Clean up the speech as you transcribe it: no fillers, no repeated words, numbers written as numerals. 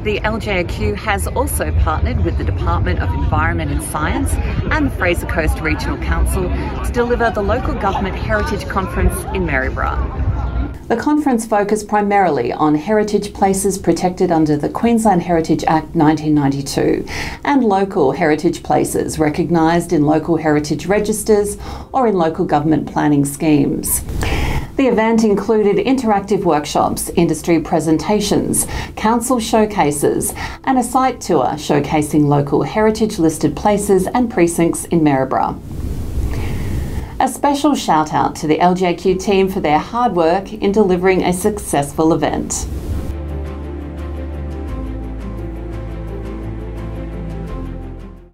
the LJAQ has also partnered with the Department of Environment and Science and the Fraser Coast Regional Council to deliver the Local Government Heritage Conference in Maryborough. The conference focused primarily on heritage places protected under the Queensland Heritage Act 1992 and local heritage places recognised in local heritage registers or in local government planning schemes. The event included interactive workshops, industry presentations, council showcases and a site tour showcasing local heritage listed places and precincts in Maryborough. A special shout out to the LJAQ team for their hard work in delivering a successful event.